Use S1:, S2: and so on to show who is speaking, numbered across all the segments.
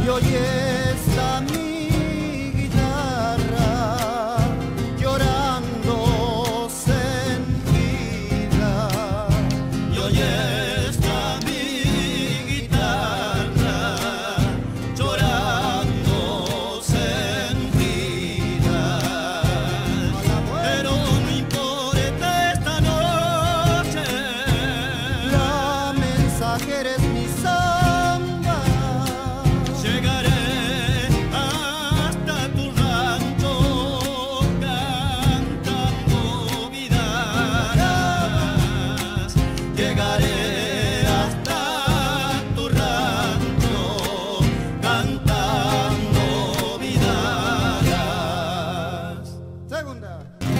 S1: Y hoy está mi guitarra llorando sentida.
S2: Y hoy está mi guitarra llorando sentida. Pero no importa esta noche,
S1: La mensajera es mi samba.
S2: llegaré hasta tu rancho cantando vidalas. Llegaré hasta tu rancho cantando vidalas.
S1: Segunda.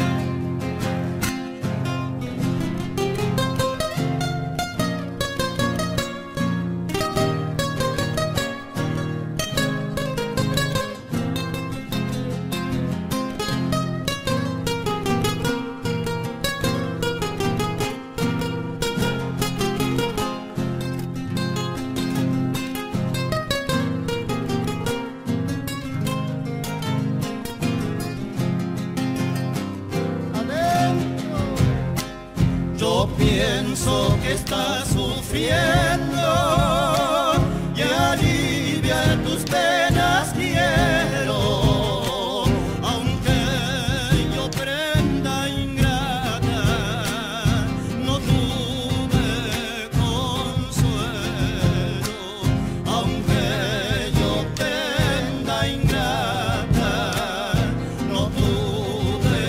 S1: Adentro.
S2: Yo pienso que estás sufriendo y alivia tus penas quiero, aunque yo prenda ingrata, no tuve consuelo, aunque yo prenda ingrata, no tuve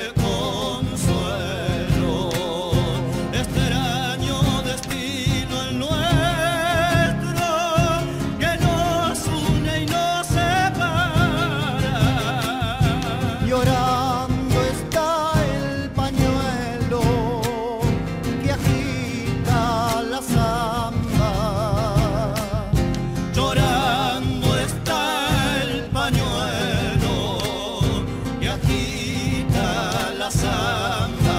S2: consuelo. Extraño destino el nuestro, que nos une y nos separa.
S1: Llorando está el pañuelo que agita la samba.
S2: Llorando está el pañuelo que agita la samba.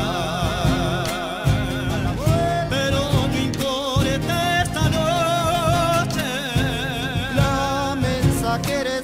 S2: Pero no importa esta noche,
S1: La mensajera es